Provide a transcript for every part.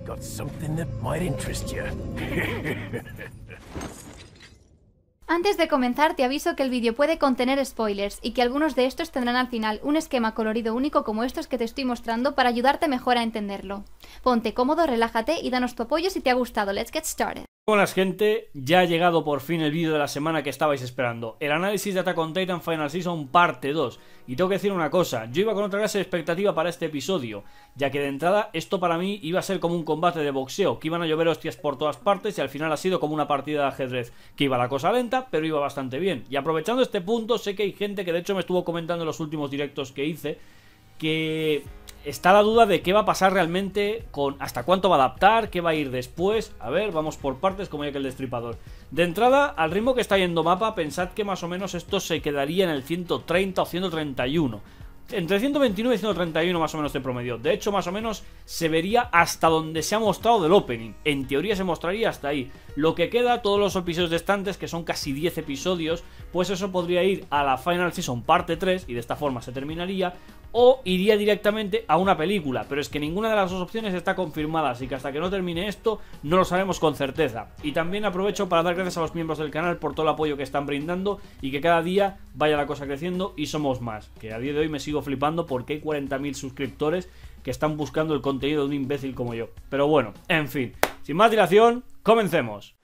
Got something that might interest you. Antes de comenzar te aviso que el vídeo puede contener spoilers y que algunos de estos tendrán al final un esquema colorido único como estos que te estoy mostrando para ayudarte mejor a entenderlo. Ponte cómodo, relájate y danos tu apoyo si te ha gustado. Let's get started. Buenas gente, ya ha llegado por fin el vídeo de la semana que estabais esperando, el análisis de Attack on Titan Final Season parte 2, y tengo que decir una cosa, yo iba con otra clase de expectativa para este episodio, ya que de entrada esto para mí iba a ser como un combate de boxeo, que iban a llover hostias por todas partes y al final ha sido como una partida de ajedrez, que iba la cosa lenta, pero iba bastante bien, y aprovechando este punto sé que hay gente que de hecho me estuvo comentando en los últimos directos que hice, que está la duda de qué va a pasar realmente con hasta cuánto va a adaptar, qué va a ir después. A ver, vamos por partes como ya que el destripador. De entrada, al ritmo que está yendo mapa, pensad que más o menos esto se quedaría en el 130 o 131. Entre 129 y 131 más o menos de promedio. De hecho, más o menos se vería hasta donde se ha mostrado del opening. En teoría se mostraría hasta ahí. Lo que queda, todos los episodios restantes, que son casi 10 episodios, pues eso podría ir a la Final Season parte 3 y de esta forma se terminaría. O iría directamente a una película, pero es que ninguna de las dos opciones está confirmada, así que hasta que no termine esto no lo sabemos con certeza. Y también aprovecho para dar gracias a los miembros del canal por todo el apoyo que están brindando y que cada día vaya la cosa creciendo y somos más, que a día de hoy me sigo flipando porque hay 40.000 suscriptores que están buscando el contenido de un imbécil como yo. Pero bueno, en fin, sin más dilación, comencemos.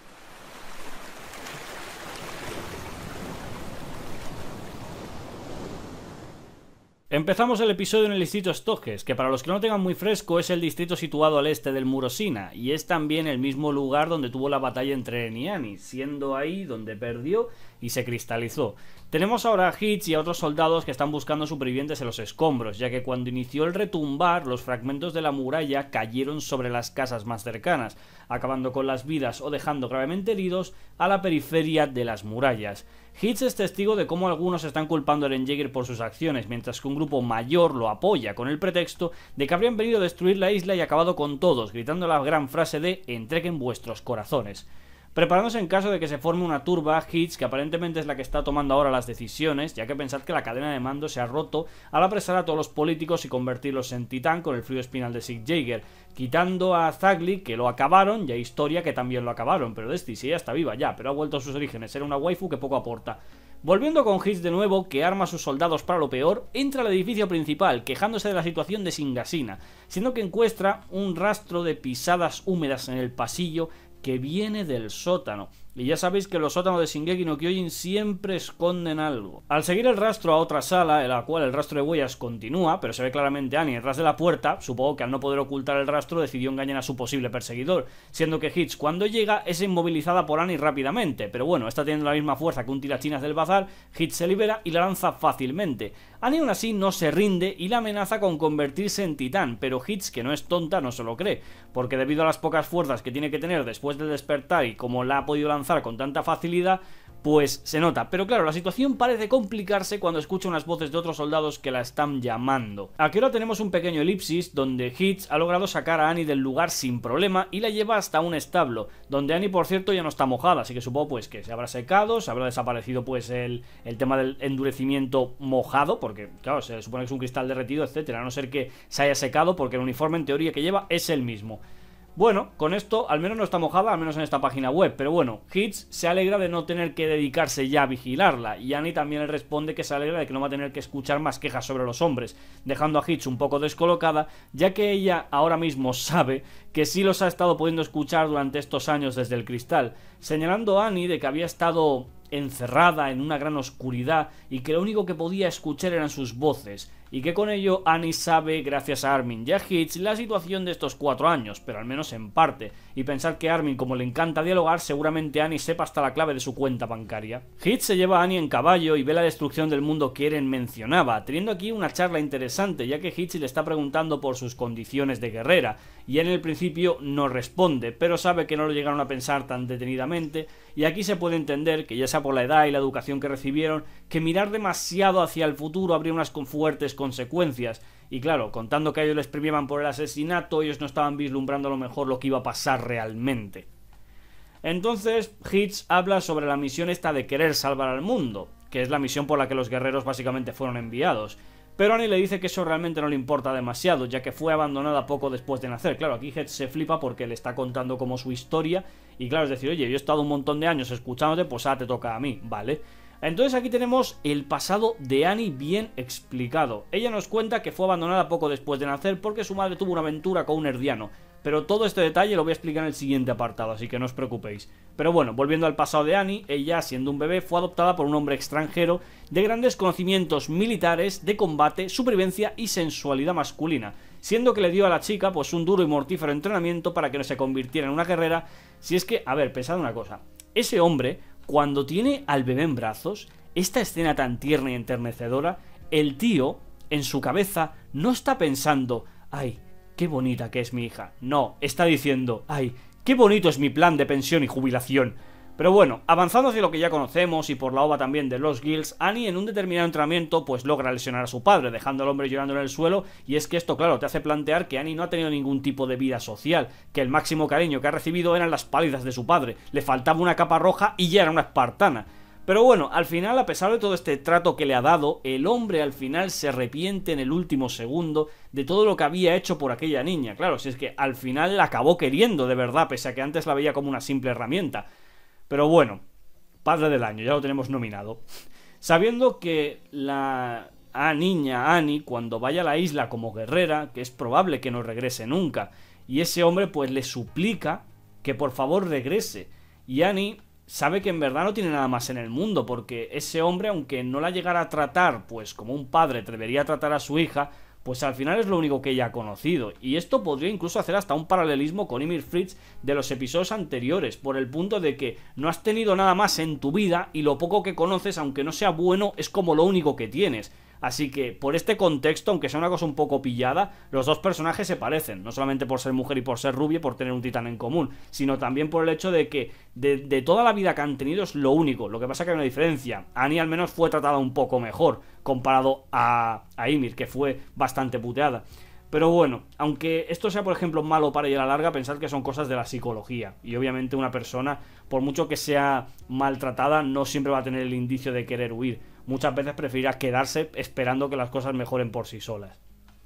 Empezamos el episodio en el distrito Stokes, que para los que no tengan muy fresco es el distrito situado al este del Muro Sina, y es también el mismo lugar donde tuvo la batalla entre Eren y Annie, siendo ahí donde perdió y se cristalizó. Tenemos ahora a Hitch y a otros soldados que están buscando supervivientes en los escombros, ya que cuando inició el retumbar, los fragmentos de la muralla cayeron sobre las casas más cercanas, acabando con las vidas o dejando gravemente heridos a la periferia de las murallas. Hitch es testigo de cómo algunos están culpando a Eren Yeager por sus acciones, mientras que un grupo mayor lo apoya con el pretexto de que habrían venido a destruir la isla y acabado con todos, gritando la gran frase de "entreguen vuestros corazones". Preparándose en caso de que se forme una turba, Hitch, que aparentemente es la que está tomando ahora las decisiones, ya que pensad que la cadena de mando se ha roto al apresar a todos los políticos y convertirlos en titán con el fluido espinal de Sieg Yeager, quitando a Zagli, que lo acabaron, y a Historia, que también lo acabaron, pero Desti sí, ella está viva ya, pero ha vuelto a sus orígenes, era una waifu que poco aporta. Volviendo con Hitch de nuevo, que arma a sus soldados para lo peor, entra al edificio principal, quejándose de la situación de Singasina, siendo que encuentra un rastro de pisadas húmedas en el pasillo que viene del sótano. Y ya sabéis que los sótanos de Shingeki no Kyojin siempre esconden algo. Al seguir el rastro a otra sala, en la cual el rastro de huellas continúa, pero se ve claramente a Annie detrás de la puerta, supongo que al no poder ocultar el rastro decidió engañar a su posible perseguidor, siendo que Hitch cuando llega es inmovilizada por Annie rápidamente, pero bueno, está teniendo la misma fuerza que un tirachinas del bazar, Hitch se libera y la lanza fácilmente. Annie aún así no se rinde y la amenaza con convertirse en titán, pero Hitch, que no es tonta, no se lo cree, porque debido a las pocas fuerzas que tiene que tener después del despertar y como la ha podido lanzar con tanta facilidad, pues se nota. Pero claro, la situación parece complicarse cuando escucha unas voces de otros soldados que la están llamando. Aquí ahora tenemos un pequeño elipsis donde Hitch ha logrado sacar a Annie del lugar sin problema y la lleva hasta un establo, donde Annie por cierto ya no está mojada, así que supongo pues que se habrá secado, se habrá desaparecido pues el tema del endurecimiento mojado, porque claro, se supone que es un cristal derretido, etcétera, a no ser que se haya secado porque el uniforme en teoría que lleva es el mismo. Bueno, con esto al menos no está mojada, al menos en esta página web, pero bueno, Hitch se alegra de no tener que dedicarse ya a vigilarla, y Annie también le responde que se alegra de que no va a tener que escuchar más quejas sobre los hombres, dejando a Hitch un poco descolocada, ya que ella ahora mismo sabe que sí los ha estado pudiendo escuchar durante estos años desde el cristal, señalando a Annie de que había estado encerrada en una gran oscuridad y que lo único que podía escuchar eran sus voces, y que con ello Annie sabe, gracias a Armin y a Hitch, la situación de estos 4 años, pero al menos en parte, y pensar que Armin, como le encanta dialogar, seguramente Annie sepa hasta la clave de su cuenta bancaria. Hitch se lleva a Annie en caballo y ve la destrucción del mundo que Eren mencionaba, teniendo aquí una charla interesante, ya que Hitch le está preguntando por sus condiciones de guerrera, y en el principio no responde, pero sabe que no lo llegaron a pensar tan detenidamente, y aquí se puede entender que ya sea por la edad y la educación que recibieron, que mirar demasiado hacia el futuro habría unas fuertes consecuencias, y claro, contando que a ellos les premiaban por el asesinato, ellos no estaban vislumbrando a lo mejor lo que iba a pasar realmente. Entonces Hitch habla sobre la misión esta de querer salvar al mundo, que es la misión por la que los guerreros básicamente fueron enviados, pero Annie le dice que eso realmente no le importa demasiado, ya que fue abandonada poco después de nacer. Claro, aquí Hedge se flipa porque le está contando como su historia, y claro, es decir, oye, yo he estado un montón de años escuchándote, pues ahora te toca a mí, ¿vale? Entonces aquí tenemos el pasado de Annie bien explicado. Ella nos cuenta que fue abandonada poco después de nacer porque su madre tuvo una aventura con un herdiano, pero todo este detalle lo voy a explicar en el siguiente apartado, así que no os preocupéis. Pero bueno, volviendo al pasado de Annie, ella, siendo un bebé, fue adoptada por un hombre extranjero de grandes conocimientos militares, de combate, supervivencia y sensualidad masculina, siendo que le dio a la chica pues un duro y mortífero entrenamiento para que no se convirtiera en una guerrera. Si es que, a ver, pensad una cosa, ese hombre, cuando tiene al bebé en brazos, esta escena tan tierna y enternecedora, el tío, en su cabeza, no está pensando, ay, qué bonita que es mi hija. No, está diciendo, ay, qué bonito es mi plan de pensión y jubilación. Pero bueno, avanzando hacia lo que ya conocemos y por la ova también de los Guilds, Annie en un determinado entrenamiento pues logra lesionar a su padre, dejando al hombre llorando en el suelo, y es que esto claro te hace plantear que Annie no ha tenido ningún tipo de vida social, que el máximo cariño que ha recibido eran las palizas de su padre, le faltaba una capa roja y ya era una espartana. Pero bueno, al final, a pesar de todo este trato que le ha dado, el hombre al final se arrepiente en el último segundo de todo lo que había hecho por aquella niña. Claro, si es que al final la acabó queriendo de verdad, pese a que antes la veía como una simple herramienta. Pero bueno, padre del año, ya lo tenemos nominado. Sabiendo que la niña Annie, cuando vaya a la isla como guerrera, que es probable que no regrese nunca, y ese hombre pues le suplica que por favor regrese, y Annie sabe que en verdad no tiene nada más en el mundo, porque ese hombre, aunque no la llegara a tratar pues como un padre debería tratar a su hija, pues al final es lo único que ella ha conocido. Y esto podría incluso hacer hasta un paralelismo con Ymir Fritz de los episodios anteriores, por el punto de que no has tenido nada más en tu vida y lo poco que conoces, aunque no sea bueno, es como lo único que tienes. Así que, por este contexto, aunque sea una cosa un poco pillada, los dos personajes se parecen, no solamente por ser mujer y por ser rubia y por tener un titán en común, sino también por el hecho de que de toda la vida que han tenido es lo único. Lo que pasa es que hay una diferencia. Annie al menos fue tratada un poco mejor comparado a Ymir, que fue bastante puteada. Pero bueno, aunque esto sea por ejemplo malo para ella a la larga, pensad que son cosas de la psicología, y obviamente una persona, por mucho que sea maltratada, no siempre va a tener el indicio de querer huir. Muchas veces preferirá quedarse esperando que las cosas mejoren por sí solas.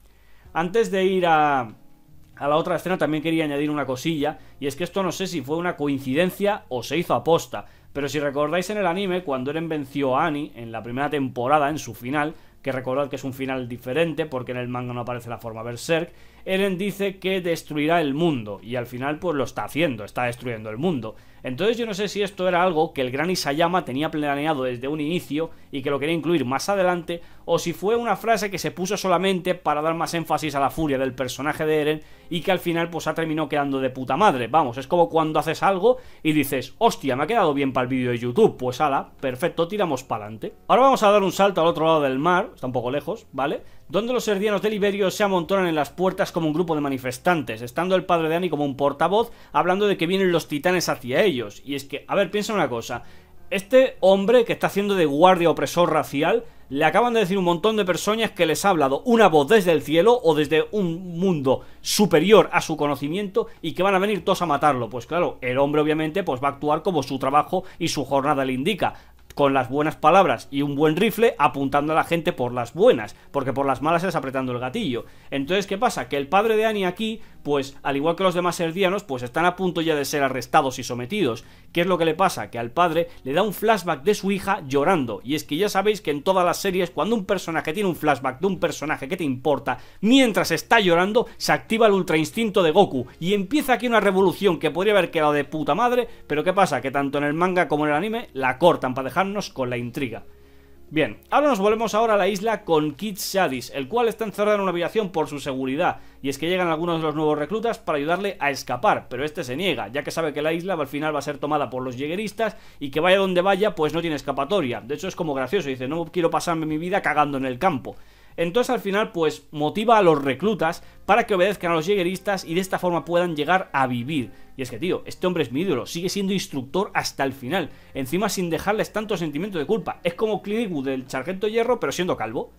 Antes de ir a la otra escena también quería añadir una cosilla, y es que esto no sé si fue una coincidencia o se hizo aposta, pero si recordáis en el anime, cuando Eren venció a Annie en la primera temporada, en su final, que recordad que es un final diferente porque en el manga no aparece la forma Berserk, Eren dice que destruirá el mundo, y al final pues lo está haciendo, está destruyendo el mundo. Entonces yo no sé si esto era algo que el gran Isayama tenía planeado desde un inicio y que lo quería incluir más adelante, o si fue una frase que se puso solamente para dar más énfasis a la furia del personaje de Eren y que al final pues ha terminado quedando de puta madre. Vamos, es como cuando haces algo y dices, hostia, me ha quedado bien para el vídeo de YouTube, pues ala, perfecto, tiramos para adelante. Ahora vamos a dar un salto al otro lado del mar, está un poco lejos, ¿vale? Donde los herdianos de Liberio se amontonan en las puertas como un grupo de manifestantes, estando el padre de Annie como un portavoz, hablando de que vienen los titanes hacia ellos. Y es que, a ver, piensa una cosa, este hombre que está haciendo de guardia opresor racial, le acaban de decir un montón de personas que les ha hablado una voz desde el cielo o desde un mundo superior a su conocimiento y que van a venir todos a matarlo. Pues claro, el hombre obviamente pues va a actuar como su trabajo y su jornada le indica, con las buenas palabras y un buen rifle apuntando a la gente por las buenas, porque por las malas es apretando el gatillo. Entonces, ¿qué pasa? Que el padre de Annie aquí, pues al igual que los demás herdianos, pues están a punto ya de ser arrestados y sometidos. ¿Qué es lo que le pasa? Que al padre le da un flashback de su hija llorando, y es que ya sabéis que en todas las series, cuando un personaje tiene un flashback de un personaje que te importa, mientras está llorando, se activa el ultra instinto de Goku, y empieza aquí una revolución que podría haber quedado de puta madre, pero ¿qué pasa? Que tanto en el manga como en el anime la cortan para dejar con la intriga. Bien, ahora nos volvemos ahora a la isla con Kid Shadis, el cual está encerrado en una habitación por su seguridad, y es que llegan algunos de los nuevos reclutas para ayudarle a escapar, pero este se niega, ya que sabe que la isla al final va a ser tomada por los jägeristas y que vaya donde vaya pues no tiene escapatoria. De hecho es como gracioso, dice, no quiero pasarme mi vida cagando en el campo. Entonces al final pues motiva a los reclutas para que obedezcan a los jägeristas y de esta forma puedan llegar a vivir. Y es que tío, este hombre es mi ídolo, sigue siendo instructor hasta el final, encima sin dejarles tanto sentimiento de culpa. Es como Clint Eastwood del Sargento Hierro pero siendo calvo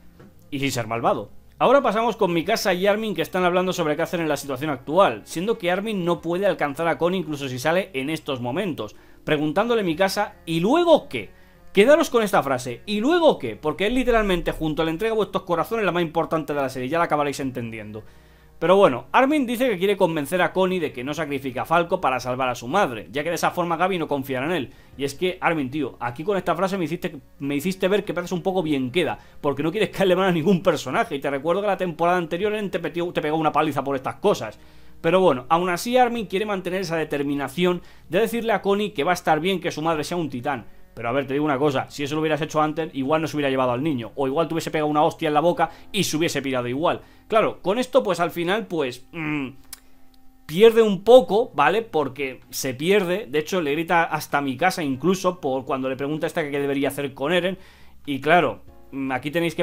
y sin ser malvado. Ahora pasamos con Mikasa y Armin, que están hablando sobre qué hacer en la situación actual, siendo que Armin no puede alcanzar a Connie incluso si sale en estos momentos, preguntándole Mikasa, ¿y luego qué? Quedaros con esta frase. ¿Y luego qué? Porque es literalmente junto a la entrega de vuestros corazones la más importante de la serie, ya la acabaréis entendiendo. Pero bueno, Armin dice que quiere convencer a Connie de que no sacrifique a Falco para salvar a su madre, ya que de esa forma Gabi no confiará en él. Y es que, Armin, tío, aquí con esta frase me hiciste ver que pareces un poco bien queda, porque no quieres caerle mal a ningún personaje, y te recuerdo que la temporada anterior te pegó una paliza por estas cosas. Pero bueno, aún así Armin quiere mantener esa determinación de decirle a Connie que va a estar bien que su madre sea un titán. Pero a ver, te digo una cosa, si eso lo hubieras hecho antes, igual no se hubiera llevado al niño, o igual te hubiese pegado una hostia en la boca y se hubiese pirado igual. Claro, con esto pues al final pues pierde un poco, ¿vale? Porque se pierde, de hecho le grita hasta mi casa incluso por cuando le pregunta a esta que qué debería hacer con Eren. Y claro, aquí tenemos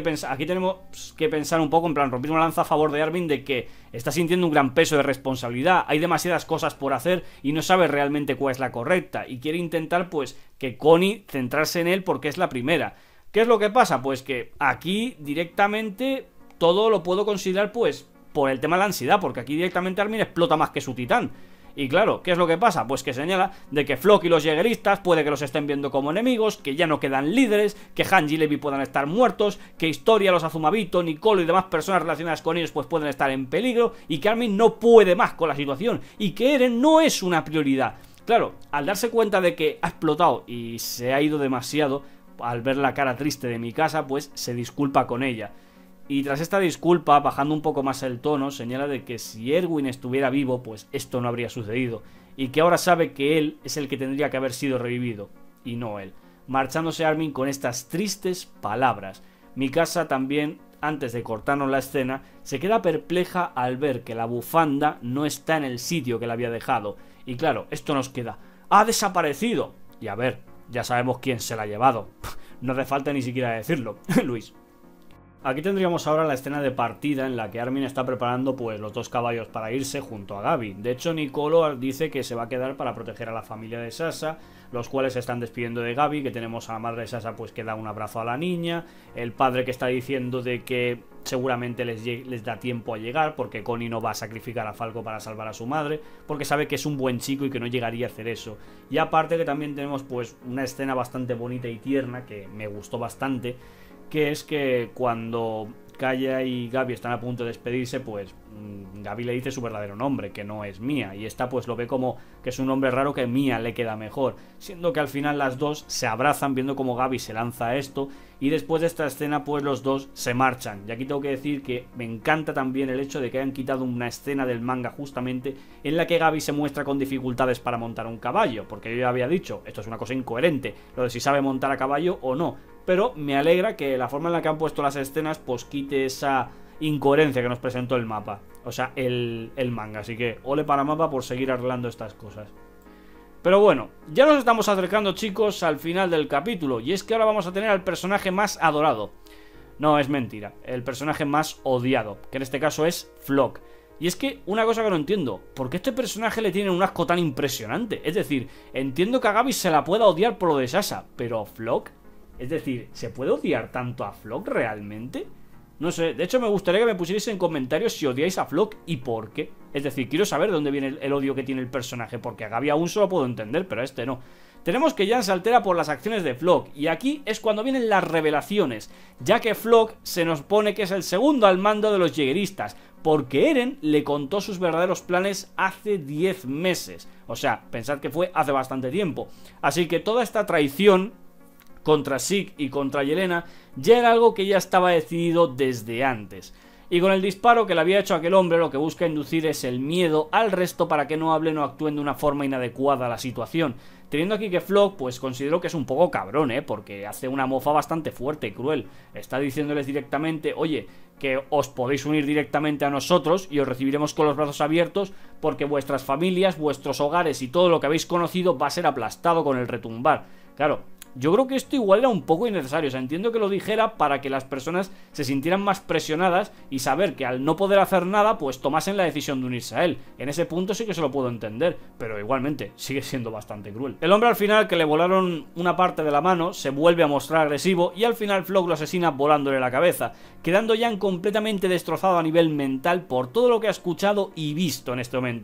que pensar un poco, en plan, romper una lanza a favor de Armin de que está sintiendo un gran peso de responsabilidad, hay demasiadas cosas por hacer y no sabe realmente cuál es la correcta, y quiere intentar pues que Connie centrarse en él porque es la primera. ¿Qué es lo que pasa? Pues que aquí directamente todo lo puedo considerar pues por el tema de la ansiedad, porque aquí directamente Armin explota más que su titán. Y claro, ¿qué es lo que pasa? Pues que señala de que Floch y los Jägeristas puede que los estén viendo como enemigos, que ya no quedan líderes, que Hanji y Levi puedan estar muertos, que Historia, los Azumabito, Nicolo y demás personas relacionadas con ellos pues pueden estar en peligro, y que Armin no puede más con la situación, y que Eren no es una prioridad. Claro, al darse cuenta de que ha explotado y se ha ido demasiado, al ver la cara triste de mi casa, pues se disculpa con ella. Y tras esta disculpa, bajando un poco más el tono, señala de que si Erwin estuviera vivo, pues esto no habría sucedido, y que ahora sabe que él es el que tendría que haber sido revivido, y no él. Marchándose Armin con estas tristes palabras. Mikasa también, antes de cortarnos la escena, se queda perpleja al ver que la bufanda no está en el sitio que la había dejado. Y claro, esto nos queda. ¡Ha desaparecido! Y a ver, ya sabemos quién se la ha llevado. No hace falta ni siquiera decirlo. Luis. Aquí tendríamos ahora la escena de partida en la que Armin está preparando pues los dos caballos para irse junto a Gabi. De hecho, Nicolo dice que se va a quedar para proteger a la familia de Sasha, los cuales se están despidiendo de Gabi, que tenemos a la madre de Sasha pues que da un abrazo a la niña, el padre que está diciendo de que seguramente les da tiempo a llegar porque Connie no va a sacrificar a Falco para salvar a su madre, porque sabe que es un buen chico y que no llegaría a hacer eso. Y aparte que también tenemos pues una escena bastante bonita y tierna que me gustó bastante, que es que cuando Kaya y Gabi están a punto de despedirse, pues Gabi le dice su verdadero nombre, que no es Mia, y esta pues lo ve como que es un nombre raro que Mia le queda mejor, siendo que al final las dos se abrazan viendo como Gabi se lanza a esto, y después de esta escena pues los dos se marchan. Y aquí tengo que decir que me encanta también el hecho de que hayan quitado una escena del manga justamente en la que Gabi se muestra con dificultades para montar un caballo, porque yo ya había dicho, esto es una cosa incoherente, lo de si sabe montar a caballo o no, pero me alegra que la forma en la que han puesto las escenas pues quite esa incoherencia que nos presentó el mapa, o sea, el manga. Así que ole para mapa por seguir arreglando estas cosas. Pero bueno, ya nos estamos acercando, chicos, al final del capítulo, y es que ahora vamos a tener al personaje más adorado. No, es mentira, el personaje más odiado, que en este caso es Floch. Y es que una cosa que no entiendo, ¿por qué este personaje le tiene un asco tan impresionante? Es decir, entiendo que a Gabi se la pueda odiar por lo de Sasha, pero Floch, es decir, ¿se puede odiar tanto a Floch realmente? No sé, de hecho me gustaría que me pusierais en comentarios si odiáis a Floch y por qué. Es decir, quiero saber de dónde viene el odio que tiene el personaje, porque a Gabi aún solo puedo entender, pero a este no. Tenemos que Jan se altera por las acciones de Floch, y aquí es cuando vienen las revelaciones, ya que Floch se nos pone que es el segundo al mando de los Jägeristas, porque Eren le contó sus verdaderos planes hace 10 meses. O sea, pensad que fue hace bastante tiempo. Así que toda esta traición contra Zeke y contra Yelena ya era algo que ya estaba decidido desde antes. Y con el disparo que le había hecho aquel hombre, lo que busca inducir es el miedo al resto para que no hablen o actúen de una forma inadecuada a la situación. Teniendo aquí que Floch, pues considero que es un poco cabrón, porque hace una mofa bastante fuerte y cruel. Está diciéndoles directamente, oye, que os podéis unir directamente a nosotros y os recibiremos con los brazos abiertos porque vuestras familias, vuestros hogares y todo lo que habéis conocido va a ser aplastado con el retumbar. Claro, yo creo que esto igual era un poco innecesario. O sea, entiendo que lo dijera para que las personas se sintieran más presionadas y saber que al no poder hacer nada, pues tomasen la decisión de unirse a él. En ese punto sí que se lo puedo entender, pero igualmente sigue siendo bastante cruel. El hombre al final, que le volaron una parte de la mano, se vuelve a mostrar agresivo y al final Floch lo asesina volándole la cabeza, quedando Jan completamente destrozado a nivel mental por todo lo que ha escuchado y visto en este momento.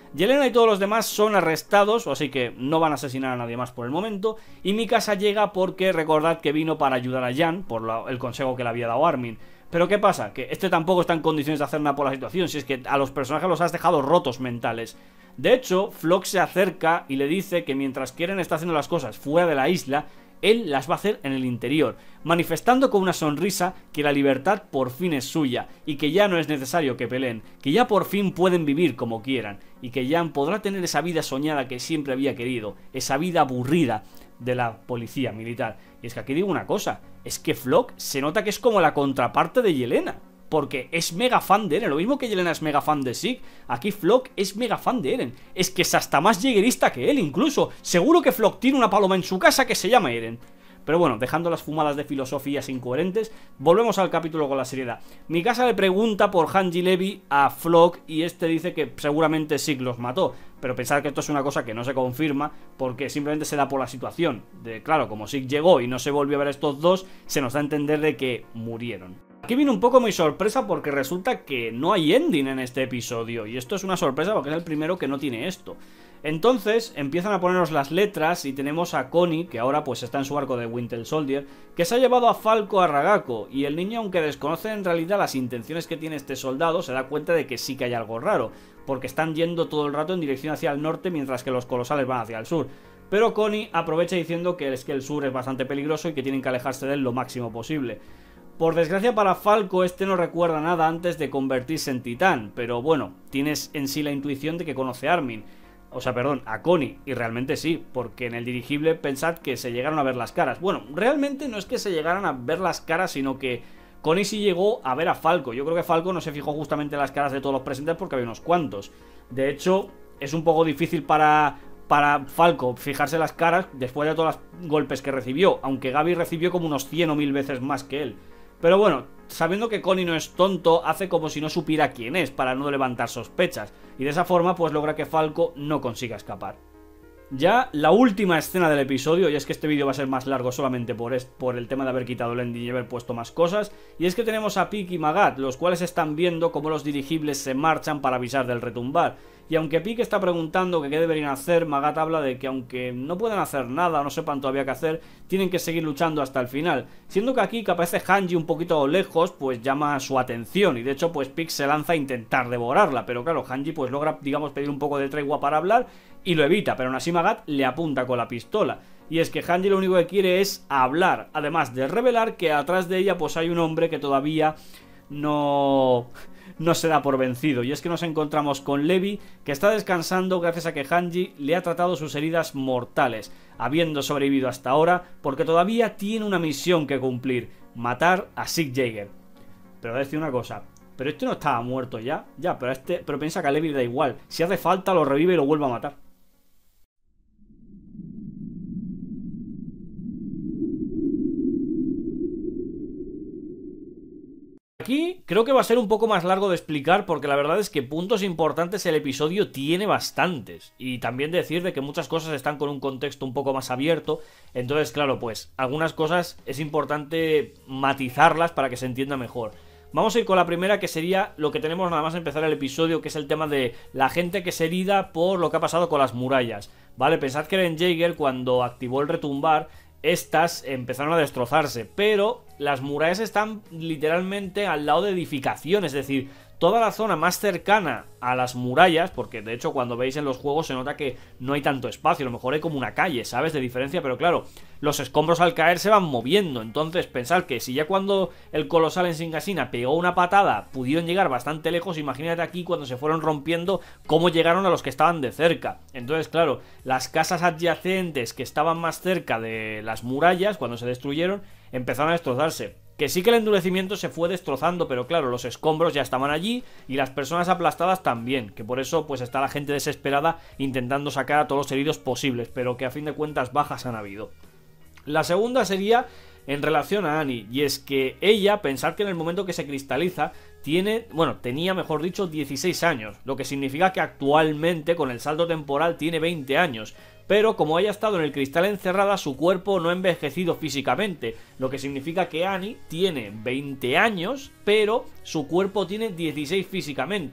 Yelena y todos los demás son arrestados, así que no van a asesinar a nadie más por el momento, y Mikasa llega porque recordad que vino para ayudar a Jan por el consejo que le había dado Armin. Pero ¿qué pasa? Que este tampoco está en condiciones de hacer nada por la situación, si es que a los personajes los has dejado rotos mentales. De hecho, Floch se acerca y le dice que mientras Eren está haciendo las cosas fuera de la isla, él las va a hacer en el interior, manifestando con una sonrisa que la libertad por fin es suya y que ya no es necesario que peleen, que ya por fin pueden vivir como quieran y que Jan podrá tener esa vida soñada que siempre había querido, esa vida aburrida de la policía militar. Y es que aquí digo una cosa, es que Floch se nota que es como la contraparte de Yelena, porque es mega fan de Eren. Lo mismo que Yelena es mega fan de Zeke, aquí Floch es mega fan de Eren. Es que es hasta más jägerista que él incluso. Seguro que Floch tiene una paloma en su casa que se llama Eren. Pero bueno, dejando las fumadas de filosofías incoherentes, volvemos al capítulo con la seriedad. Mikasa le pregunta por Hanji Levi a Floch y este dice que seguramente Zeke los mató. Pero pensad que esto es una cosa que no se confirma porque simplemente se da por la situación. Claro, como Zeke llegó y no se volvió a ver a estos dos, se nos da a entender de que murieron. Aquí viene un poco mi sorpresa porque resulta que no hay ending en este episodio. Y esto es una sorpresa porque es el primero que no tiene esto. Entonces empiezan a ponernos las letras y tenemos a Connie, que ahora pues está en su arco de Winter Soldier, que se ha llevado a Falco a Ragako. Y el niño, aunque desconoce en realidad las intenciones que tiene este soldado, se da cuenta de que sí que hay algo raro, porque están yendo todo el rato en dirección hacia el norte mientras que los colosales van hacia el sur. Pero Connie aprovecha diciendo que el sur es bastante peligroso y que tienen que alejarse de él lo máximo posible. Por desgracia para Falco, este no recuerda nada antes de convertirse en titán, pero bueno, tienes en sí la intuición de que conoce a Armin. O sea, perdón, a Connie, y realmente sí, porque en el dirigible pensad que se llegaron a ver las caras. Bueno, realmente no es que se llegaran a ver las caras, sino que Connie sí llegó a ver a Falco. Yo creo que Falco no se fijó justamente en las caras de todos los presentes porque había unos cuantos. De hecho, es un poco difícil para Falco fijarse las caras después de todos los golpes que recibió, aunque Gaby recibió como unos 100 o 1000 veces más que él. Pero bueno, sabiendo que Connie no es tonto, hace como si no supiera quién es para no levantar sospechas, y de esa forma pues logra que Falco no consiga escapar. Ya la última escena del episodio, y es que este vídeo va a ser más largo solamente por el tema de haber quitado el ending y haber puesto más cosas, y es que tenemos a Pieck y Magat, los cuales están viendo cómo los dirigibles se marchan para avisar del retumbar. Y aunque Pieck está preguntando que qué deberían hacer, Magat habla de que aunque no puedan hacer nada o no sepan todavía qué hacer, tienen que seguir luchando hasta el final. Siendo que aquí que aparece Hanji un poquito lejos, pues llama su atención, y de hecho pues Pieck se lanza a intentar devorarla, pero claro, Hanji pues logra, digamos, pedir un poco de tregua para hablar y lo evita, pero aún así Magat le apunta con la pistola. Y es que Hanji lo único que quiere es hablar, además de revelar que atrás de ella pues hay un hombre que todavía no se da por vencido, y es que nos encontramos con Levi, que está descansando gracias a que Hanji le ha tratado sus heridas mortales, habiendo sobrevivido hasta ahora porque todavía tiene una misión que cumplir: matar a Zeke Yeager. Pero voy a decir una cosa, pero este no estaba muerto ya, pero piensa que a Levi le da igual, si hace falta lo revive y lo vuelve a matar. Aquí creo que va a ser un poco más largo de explicar porque la verdad es que puntos importantes el episodio tiene bastantes. Y también decir de que muchas cosas están con un contexto un poco más abierto. Entonces, claro, pues algunas cosas es importante matizarlas para que se entienda mejor. Vamos a ir con la primera, que sería lo que tenemos nada más empezar el episodio, que es el tema de la gente que se herida por lo que ha pasado con las murallas. Vale, pensad que Eren Yeager, cuando activó el retumbar, estas empezaron a destrozarse, pero las murallas están literalmente al lado de edificaciones, es decir, toda la zona más cercana a las murallas, porque de hecho cuando veis en los juegos se nota que no hay tanto espacio, a lo mejor hay como una calle, ¿sabes? De diferencia, pero claro, los escombros al caer se van moviendo, entonces pensad que si ya cuando el colosal en Shingasina pegó una patada pudieron llegar bastante lejos, imagínate aquí cuando se fueron rompiendo cómo llegaron a los que estaban de cerca. Entonces claro, las casas adyacentes que estaban más cerca de las murallas, cuando se destruyeron, empezaron a destrozarse. Que sí que el endurecimiento se fue destrozando, pero claro, los escombros ya estaban allí y las personas aplastadas también, que por eso pues está la gente desesperada intentando sacar a todos los heridos posibles, pero que a fin de cuentas bajas han habido. La segunda sería en relación a Annie, y es que ella, pensad que en el momento que se cristaliza tenía mejor dicho 16 años, lo que significa que actualmente con el salto temporal tiene 20 años. Pero como haya estado en el cristal encerrada, su cuerpo no ha envejecido físicamente, lo que significa que Annie tiene 20 años, pero su cuerpo tiene 16 físicamente.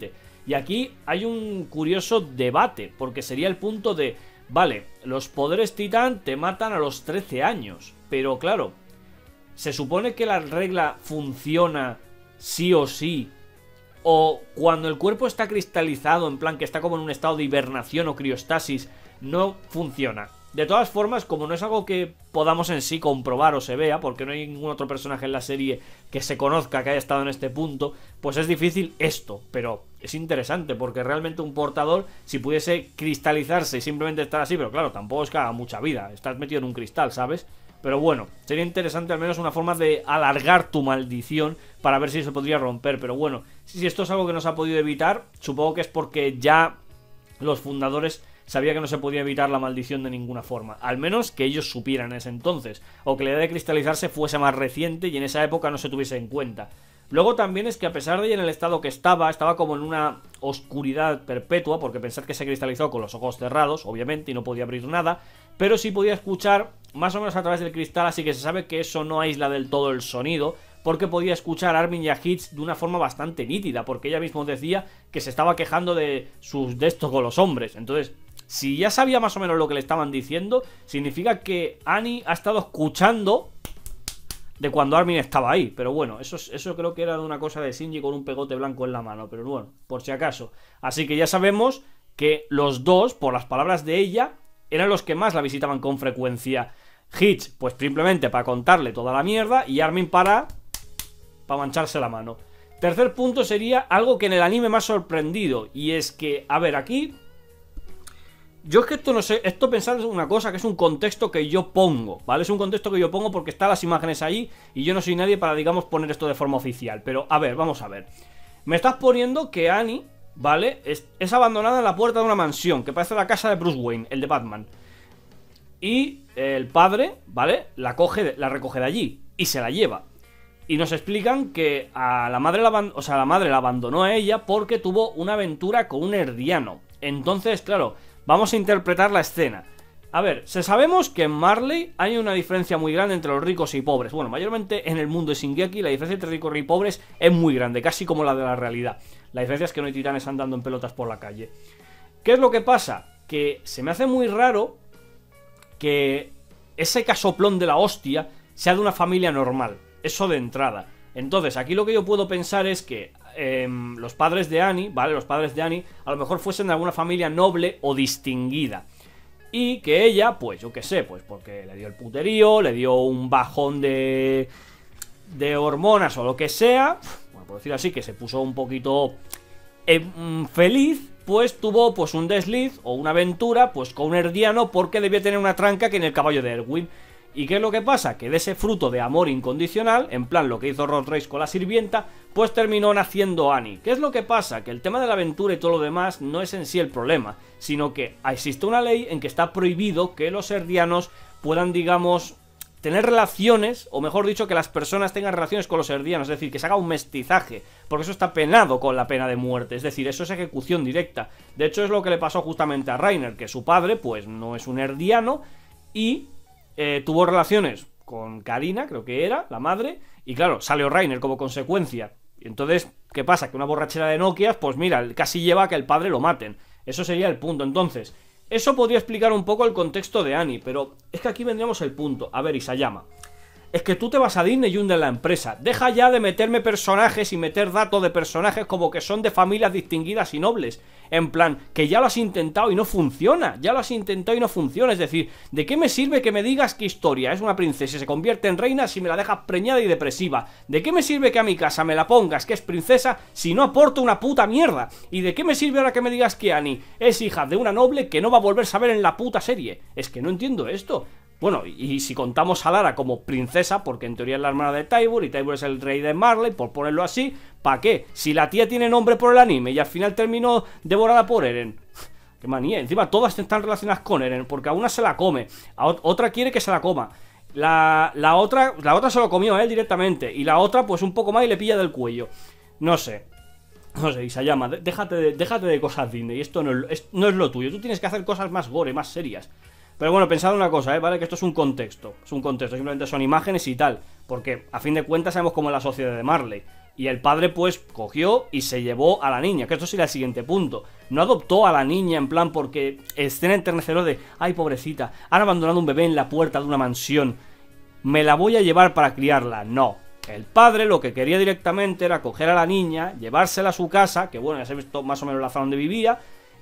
Y aquí hay un curioso debate, porque sería el punto de, vale, los poderes titán te matan a los 13 años, pero claro, se supone que la regla funciona sí o sí, o cuando el cuerpo está cristalizado, en plan que está como en un estado de hibernación o criostasis, no funciona. De todas formas, como no es algo que podamos en sí comprobar o se vea, porque no hay ningún otro personaje en la serie que se conozca que haya estado en este punto, pues es difícil esto, pero es interesante, porque realmente un portador, si pudiese cristalizarse y simplemente estar así, pero claro, tampoco es que haga mucha vida, estás metido en un cristal, ¿sabes? Pero bueno, sería interesante al menos una forma de alargar tu maldición para ver si se podría romper, pero bueno, si esto es algo que no se ha podido evitar, supongo que es porque ya los fundadores sabía que no se podía evitar la maldición de ninguna forma, al menos que ellos supieran en ese entonces, o que la idea de cristalizarse fuese más reciente y en esa época no se tuviese en cuenta. Luego también es que a pesar de ir en el estado que estaba como en una oscuridad perpetua, porque pensar que se cristalizó con los ojos cerrados, obviamente, y no podía abrir nada, pero sí podía escuchar más o menos a través del cristal, así que se sabe que eso no aísla del todo el sonido, porque podía escuchar a Armin y a Hitch de una forma bastante nítida, porque ella misma decía que se estaba quejando de esto con los hombres. Entonces, si ya sabía más o menos lo que le estaban diciendo, significa que Annie ha estado escuchando de cuando Armin estaba ahí. Pero bueno, eso creo que era de una cosa de Shinji con un pegote blanco en la mano, pero bueno, por si acaso. Así que ya sabemos que los dos, por las palabras de ella, eran los que más la visitaban con frecuencia. Hitch, pues simplemente para contarle toda la mierda, y Armin para mancharse la mano. Tercer punto sería algo que en el anime me ha sorprendido, y es que, a ver, aquí yo es que esto no sé, esto pensar es una cosa que es un contexto que yo pongo, ¿vale? Es un contexto que yo pongo porque están las imágenes ahí y yo no soy nadie para, digamos, poner esto de forma oficial. Pero, a ver, vamos a ver. Me estás poniendo que Annie, ¿vale? Es abandonada en la puerta de una mansión, que parece la casa de Bruce Wayne, el de Batman. Y el padre, ¿vale? La recoge de allí y se la lleva. Y nos explican que a la madre la abandonó a ella porque tuvo una aventura con un herdiano. Entonces, claro, vamos a interpretar la escena. A ver, sabemos que en Marley hay una diferencia muy grande entre los ricos y pobres. Bueno, mayormente en el mundo de Shingeki la diferencia entre ricos y pobres es muy grande, casi como la de la realidad. La diferencia es que no hay titanes andando en pelotas por la calle. ¿Qué es lo que pasa? Que se me hace muy raro que ese casoplón de la hostia sea de una familia normal. Eso de entrada. Entonces, aquí lo que yo puedo pensar es que los padres de Annie, ¿vale? Los padres de Annie a lo mejor fuesen de alguna familia noble o distinguida. Y que ella, pues yo qué sé, pues porque le dio el puterío, le dio un bajón de hormonas o lo que sea, bueno, por decir así, que se puso un poquito feliz, pues tuvo pues un desliz o una aventura pues con un herdiano porque debía tener una tranca que en el caballo de Erwin. ¿Y qué es lo que pasa? Que de ese fruto de amor incondicional, en plan lo que hizo Rod Reis con la sirvienta, pues terminó naciendo Annie. ¿Qué es lo que pasa? Que el tema de la aventura y todo lo demás no es en sí el problema, sino que existe una ley en que está prohibido que los herdianos puedan, digamos, tener relaciones, o mejor dicho, que las personas tengan relaciones con los herdianos, es decir, que se haga un mestizaje, porque eso está penado con la pena de muerte, es decir, eso es ejecución directa. De hecho, es lo que le pasó justamente a Reiner, que su padre, pues, no es un herdiano, y tuvo relaciones con Karina, creo que era, la madre, y claro, salió Reiner como consecuencia. Y entonces, ¿qué pasa? Que una borrachera de Nokias, pues mira, casi lleva a que el padre lo maten. Eso sería el punto. Entonces, eso podría explicar un poco el contexto de Annie, pero es que aquí vendríamos el punto. A ver, Isayama, es que tú te vas a Disney y hundes la empresa. Deja ya de meterme personajes y meter datos de personajes como que son de familias distinguidas y nobles. En plan, que ya lo has intentado y no funciona. Ya lo has intentado y no funciona. Es decir, ¿de qué me sirve que me digas qué historia es una princesa y se convierte en reina si me la dejas preñada y depresiva? ¿De qué me sirve que a mi casa me la pongas que es princesa si no aporta una puta mierda? ¿Y de qué me sirve ahora que me digas que Annie es hija de una noble que no va a volver a ver en la puta serie? Es que no entiendo esto. Bueno, y si contamos a Lara como princesa, porque en teoría es la hermana de Tybur, y Tybur es el rey de Marley, por ponerlo así, ¿para qué? Si la tía tiene nombre por el anime y al final terminó devorada por Eren. Qué manía, encima todas están relacionadas con Eren, porque a una se la come, a otra quiere que se la coma. La otra se lo comió a él directamente, y la otra pues un poco más y le pilla del cuello. No sé, Isayama, déjate de cosas Disney, esto no es lo tuyo, tú tienes que hacer cosas más gore, más serias. Pero bueno, pensad una cosa, ¿vale? Que esto es un contexto, simplemente son imágenes y tal, porque a fin de cuentas sabemos cómo es la sociedad de Marley. Y el padre pues cogió y se llevó a la niña, que esto sería el siguiente punto. No adoptó a la niña en plan porque escena enternecedora de ay pobrecita, han abandonado un bebé en la puerta de una mansión, me la voy a llevar para criarla. No, el padre lo que quería directamente era coger a la niña, llevársela a su casa, que bueno, ya se ha visto más o menos la zona donde vivía,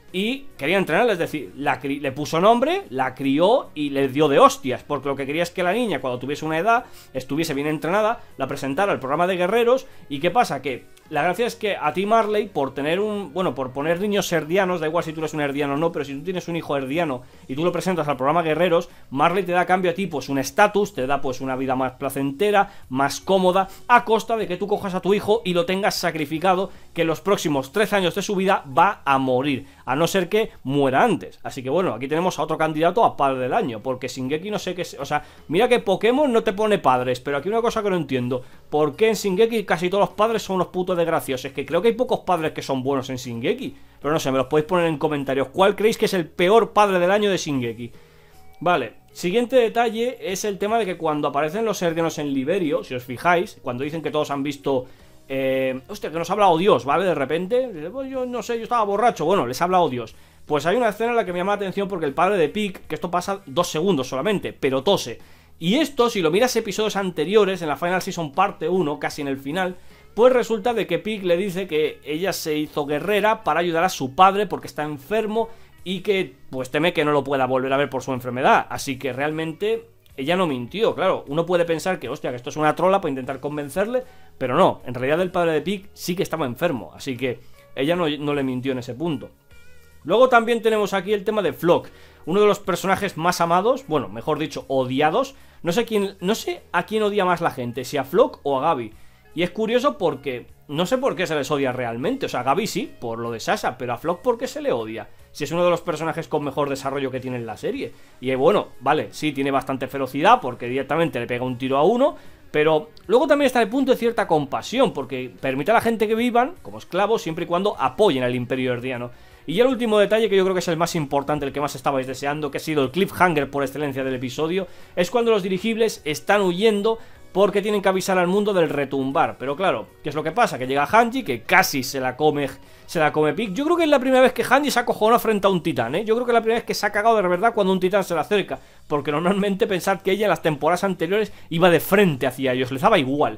y quería entrenarla, es decir, le puso nombre, la crió y le dio de hostias, porque lo que quería es que la niña, cuando tuviese una edad, estuviese bien entrenada, la presentara al programa de guerreros. ¿Y qué pasa? Que la gracia es que a ti, Marley, por tener por poner niños herdianos, da igual si tú eres un herdiano o no, pero si tú tienes un hijo herdiano y tú lo presentas al programa guerreros, Marley te da a cambio a ti pues un estatus, te da pues una vida más placentera, más cómoda, a costa de que tú cojas a tu hijo y lo tengas sacrificado, que en los próximos 13 años de su vida va a morir, a no ser que muera antes. Así que bueno, aquí tenemos a otro candidato a padre del año, porque Shingeki no sé qué es, o sea, mira que Pokémon no te pone padres, pero aquí una cosa que no entiendo, ¿por qué en Shingeki casi todos los padres son unos putos desgraciados? Es que creo que hay pocos padres que son buenos en Shingeki, pero no sé, me los podéis poner en comentarios. ¿Cuál creéis que es el peor padre del año de Shingeki? Vale, siguiente detalle es el tema de que cuando aparecen los herdianos en Liberio, si os fijáis, cuando dicen que todos han visto... hostia, que nos ha hablado Dios, ¿vale? De repente, pues yo no sé, yo estaba borracho. Bueno, les ha hablado Dios. Pues hay una escena en la que me llama la atención porque el padre de Pieck, que esto pasa 2 segundos solamente, pero tose. Y esto, si lo miras episodios anteriores, en la Final Season parte 1, casi en el final, pues resulta de que Pieck le dice que ella se hizo guerrera para ayudar a su padre porque está enfermo y que pues teme que no lo pueda volver a ver por su enfermedad. Así que realmente... ella no mintió, claro, uno puede pensar que, hostia, que esto es una trola para intentar convencerle, pero no, en realidad el padre de Pieck sí que estaba enfermo, así que ella no le mintió en ese punto. Luego también tenemos aquí el tema de Floch, uno de los personajes más amados, bueno, mejor dicho, odiados. No sé a quién odia más la gente, si a Floch o a Gaby. Y es curioso porque no sé por qué se les odia realmente. O sea, a Gaby sí, por lo de Sasha, pero a Floch ¿por qué se le odia? Si es uno de los personajes con mejor desarrollo que tiene en la serie. Y bueno, vale, sí, tiene bastante ferocidad porque directamente le pega un tiro a uno, pero luego también está el punto de cierta compasión, porque permite a la gente que vivan como esclavos siempre y cuando apoyen al Imperio Herdiano. Y ya el último detalle, que yo creo que es el más importante, el que más estabais deseando, que ha sido el cliffhanger por excelencia del episodio, es cuando los dirigibles están huyendo porque tienen que avisar al mundo del retumbar. Pero claro, ¿qué es lo que pasa? Que llega Hanji, que casi se la come Pieck. Yo creo que es la primera vez que Hanji se acojonó frente a un titán, ¿eh? Yo creo que es la primera vez que se ha cagado de verdad cuando un titán se le acerca, porque normalmente pensad que ella en las temporadas anteriores iba de frente hacia ellos, les daba igual.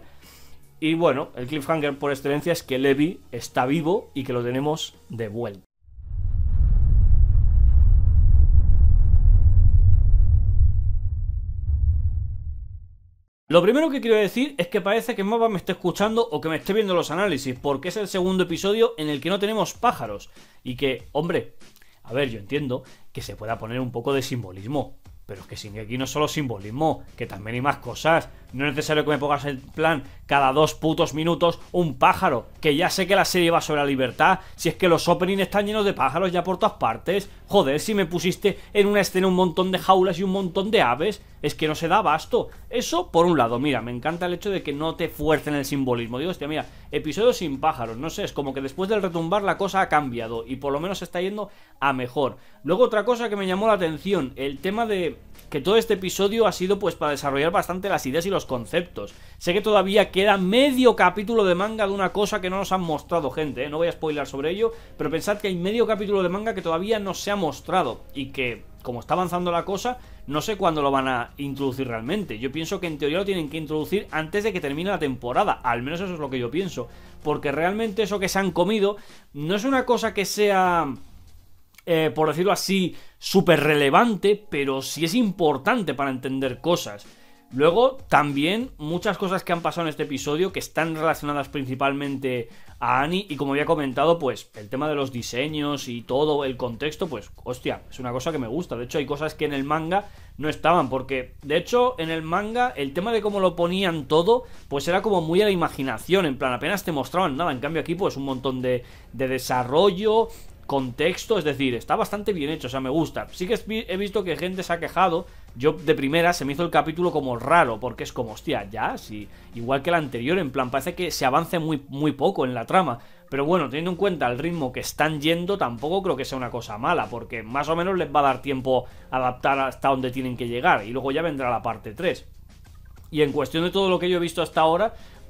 Y bueno, el cliffhanger por excelencia es que Levi está vivo y que lo tenemos de vuelta. Lo primero que quiero decir es que parece que Mapa me esté escuchando o que me esté viendo los análisis, porque es el segundo episodio en el que no tenemos pájaros. Y que, hombre, a ver, yo entiendo que se pueda poner un poco de simbolismo, pero es que Shingeki no es solo simbolismo, que también hay más cosas. No es necesario que me pongas el plan cada 2 putos minutos un pájaro, que ya sé que la serie va sobre la libertad, si es que los openings están llenos de pájaros ya por todas partes. Joder, si me pusiste en una escena un montón de jaulas y un montón de aves, es que no se da abasto. Eso por un lado, mira, me encanta el hecho de que no te fuercen el simbolismo. Digo, hostia, mira, episodios sin pájaros, no sé, es como que después del retumbar la cosa ha cambiado y por lo menos se está yendo a mejor. Luego otra cosa que me llamó la atención, el tema de que todo este episodio ha sido pues para desarrollar bastante las ideas y los conceptos. Sé que todavía queda medio capítulo de manga de una cosa que no nos han mostrado, gente, ¿eh? No voy a spoiler sobre ello, pero pensad que hay medio capítulo de manga que todavía no se ha mostrado y que, como está avanzando la cosa, no sé cuándo lo van a introducir realmente. Yo pienso que en teoría lo tienen que introducir antes de que termine la temporada, al menos eso es lo que yo pienso, porque realmente eso que se han comido no es una cosa que sea... por decirlo así, súper relevante, pero sí es importante para entender cosas. Luego, también, muchas cosas que han pasado en este episodio que están relacionadas principalmente a Annie, y como había comentado, pues, el tema de los diseños y todo el contexto, pues, hostia, es una cosa que me gusta. De hecho, hay cosas que en el manga no estaban, porque, de hecho, en el manga, el tema de cómo lo ponían todo, pues era como muy a la imaginación, en plan, apenas te mostraban nada. En cambio aquí, pues, un montón de desarrollo, contexto, es decir, está bastante bien hecho, o sea, me gusta. Sí que he visto que gente se ha quejado. Yo de primera se me hizo el capítulo como raro, porque es como, hostia, ya, sí, igual que el anterior, en plan, parece que se avance muy poco en la trama. Pero bueno, teniendo en cuenta el ritmo que están yendo, tampoco creo que sea una cosa mala, porque más o menos les va a dar tiempo a adaptar hasta donde tienen que llegar, y luego ya vendrá la parte 3. Y en cuestión de todo lo que yo he visto hasta ahora,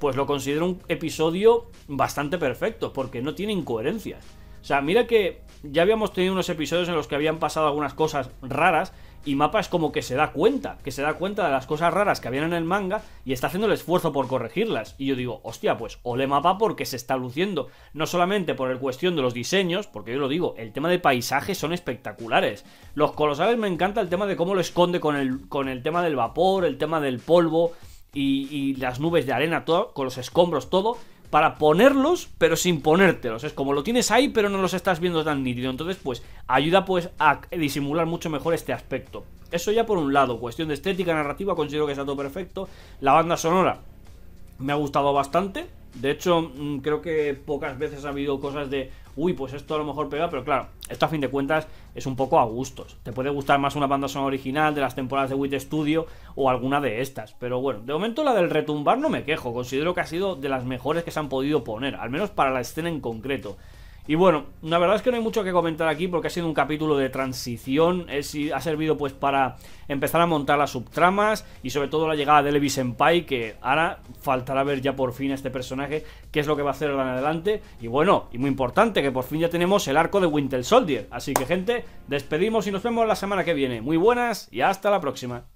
pues lo considero un episodio bastante perfecto, porque no tiene incoherencias. O sea, mira que ya habíamos tenido unos episodios en los que habían pasado algunas cosas raras y Mappa es como que se da cuenta de las cosas raras que habían en el manga y está haciendo el esfuerzo por corregirlas. Y yo digo, hostia, pues ole Mappa porque se está luciendo, no solamente por el cuestión de los diseños, porque yo lo digo, el tema de paisajes son espectaculares. Los colosales me encanta el tema de cómo lo esconde con el tema del vapor, el tema del polvo y las nubes de arena, todo, con los escombros, todo, para ponerlos, pero sin ponértelos. Es como lo tienes ahí, pero no los estás viendo tan nítido. Entonces, pues, ayuda pues a disimular mucho mejor este aspecto. Eso ya por un lado, cuestión de estética, narrativa, considero que está todo perfecto. La banda sonora me ha gustado bastante. De hecho, creo que pocas veces ha habido cosas de uy, pues esto a lo mejor pega, pero claro, esto a fin de cuentas es un poco a gustos. Te puede gustar más una banda sonora original de las temporadas de Wit Studio o alguna de estas. Pero bueno, de momento la del retumbar no me quejo. Considero que ha sido de las mejores que se han podido poner, al menos para la escena en concreto. Y bueno, la verdad es que no hay mucho que comentar aquí porque ha sido un capítulo de transición, ha servido pues para empezar a montar las subtramas y sobre todo la llegada de Levi Senpai, que ahora faltará ver ya por fin a este personaje, qué es lo que va a hacer en adelante. Y bueno, y muy importante, que por fin ya tenemos el arco de Winter Soldier. Así que gente, despedimos y nos vemos la semana que viene. Muy buenas y hasta la próxima.